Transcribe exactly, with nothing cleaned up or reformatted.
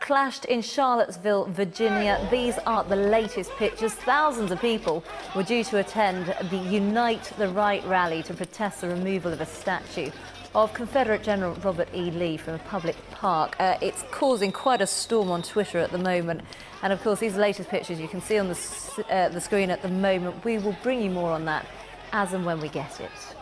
clashed in Charlottesville, Virginia. These are the latest pictures. Thousands of people were due to attend the Unite the Right rally to protest the removal of a statue of Confederate General Robert E. Lee from a public park. Uh, it's causing quite a storm on Twitter at the moment. And of course, these latest pictures you can see on the, uh, the screen at the moment. We will bring you more on that as and when we get it.